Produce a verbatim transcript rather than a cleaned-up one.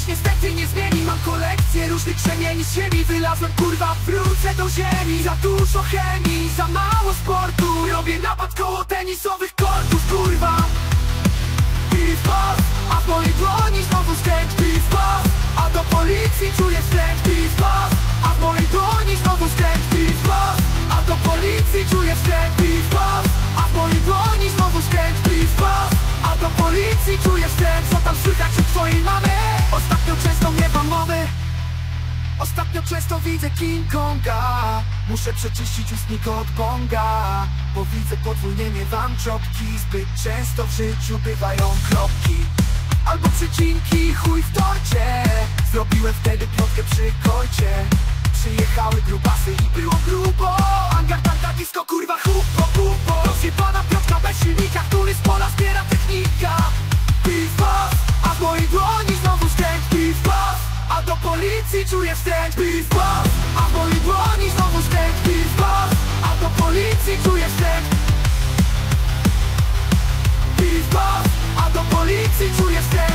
już niestety nie zmieni. Mam kolekcję różnych krzemieni z ziemi. Wylazłem kurwa, wrócę do ziemi. Za dużo chemii, za mało sportu. Robię napad koło tenisowych kortów, kurwa. Piw pas, a w mojej dłoni znowu skręt. Piw pas, a do policji czuję wstręt. Piw pas, a w mojej dłoni znowu skręt. Piw pas, a do policji czuję wstręt. Piw pas, a w mojej dłoni znowu skręt. Piw pas, a do policji czuję wstręt. Co tam słychać u twojej mamy? Ostatnio często miewam mowy. Ostatnio często widzę King Konga. Muszę przeczyścić ustnik od bonga, bo widzę podwójnie miewam czopki. Zbyt często w życiu bywają kropki albo przecinki, chuj w torcie. Zrobiłem wtedy piątkę przy kojcie. Przyjechały grubasy i było grubo. Angar, tanta, disco, kurwa, hupo, hupo. Rozjebana piątka bez silnika, który z pola zbiera technika. Piw pas, a w mojej dłoni znowu skręt. Piw pas, a do policji czuję wstręt. Piw pas, a w mojej dłoni znowu skręt. Piw pas, a do policji czuję wstręt. Piw pas, a do policji czuję wstręt.